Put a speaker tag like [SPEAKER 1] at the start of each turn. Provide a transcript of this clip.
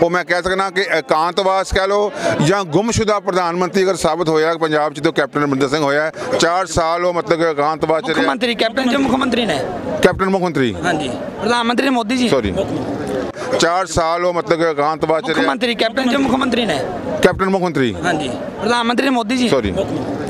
[SPEAKER 1] ਉਹ ਮੈਂ ਕਹਿ ਸਕਦਾ ਕਿ ਇਕਾਂਤਵਾਸ ਕਹਿ ਲਓ ਜਾਂ ਗੁੰਮਸ਼ੁਦਾ ਪ੍ਰਧਾਨ ਮੰਤਰੀ ਅਗਰ ਸਾਬਤ ਹੋਇਆ ਪੰਜਾਬ 'ਚ ਤਾਂ ਕੈਪਟਨ ਅਮਰਿੰਦਰ ਸਿੰਘ ਹੋਇਆ। 4 ਸਾਲ ਉਹ ਮਤਲਬ ਇਕਾਂਤਵਾਸ 'ਚ
[SPEAKER 2] ਮੁੱਖ
[SPEAKER 1] ਰਿਹਾ।
[SPEAKER 2] ਮੰਤਰੀ ਕੈਪਟਨ ਜੋ ਮੁੱਖ ਮੰਤਰੀ ਨੇ
[SPEAKER 1] ਕੈਪਟਨ ਮੁੱਖ ਮੰਤਰੀ
[SPEAKER 2] ਹਾਂਜੀ ਪ੍ਰਧਾਨ ਮੰਤਰੀ ਮੋਦੀ ਜੀ
[SPEAKER 1] ਸੌਰੀ 4 ਸਾਲ ਉਹ ਮਤਲਬ ਇਕਾਂਤਵਾਸ 'ਚ
[SPEAKER 2] ਮੁੱਖ
[SPEAKER 1] ਰਿਹਾ।
[SPEAKER 2] ਮੰਤਰੀ ਕੈਪਟਨ ਜੋ ਮੁੱਖ ਮੰਤਰੀ ਨੇ
[SPEAKER 1] ਕੈਪਟਨ ਮੁੱਖ ਮੰਤਰੀ
[SPEAKER 2] ਹਾਂਜੀ ਪ੍ਰਧਾਨ ਮੰਤਰੀ ਮੋਦੀ ਜੀ
[SPEAKER 1] ਸੌਰੀ